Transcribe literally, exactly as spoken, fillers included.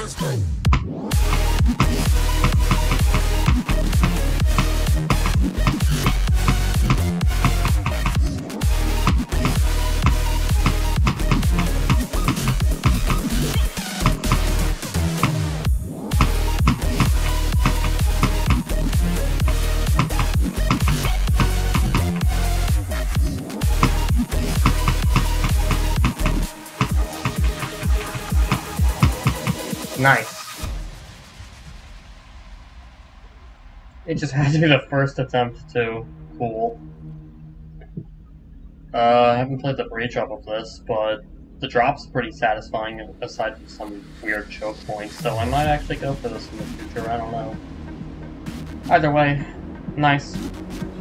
Let's go. Nice. It just had to be the first attempt too. Cool. Uh, I haven't played the breach up of this, but the drop's pretty satisfying aside from some weird choke points, so I might actually go for this in the future, I don't know. Either way, nice.